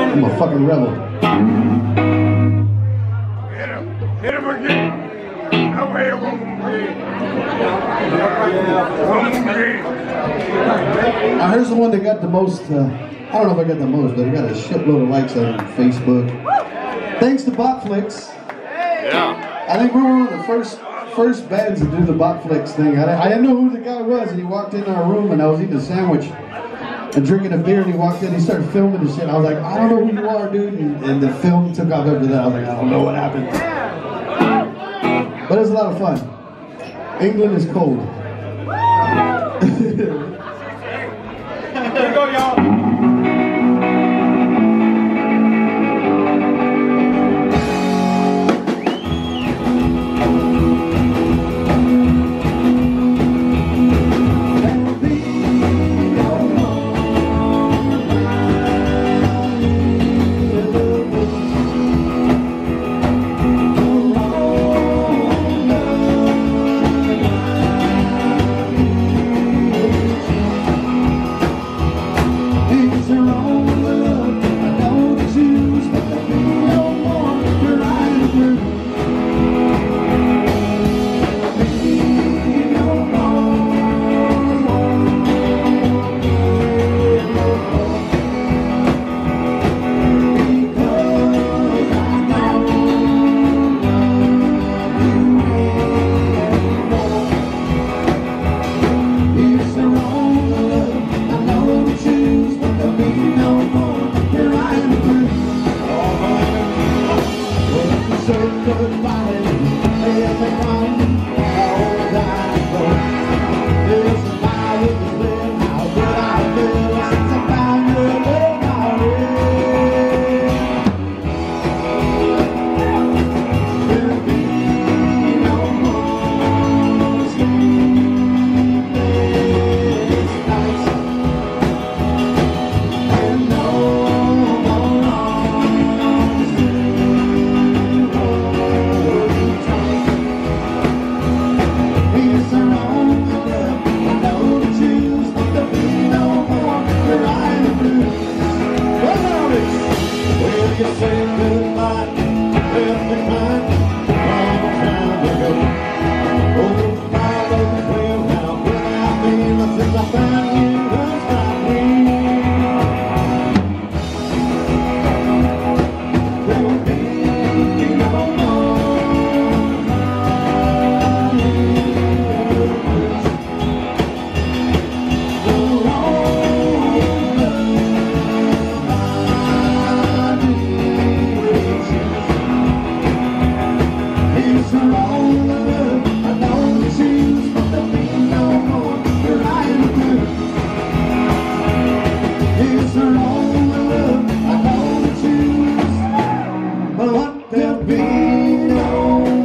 I'm a fucking rebel. Hit him again. Away, Here's the one that got the most, I don't know if I got the most, but it got a shitload of likes on Facebook. Thanks to Botflix. Yeah. I think we were one of the first bands to do the Botflix thing. I didn't know who the guy was, and he walked in our room, and I was eating a sandwich and drinking a beer, and he walked in, he started filming and shit. I was like, I don't know who you are, dude. And the film took off after that. I was like, I don't know what happened. But it was a lot of fun. England is cold. Here we go, y'all. There'll be no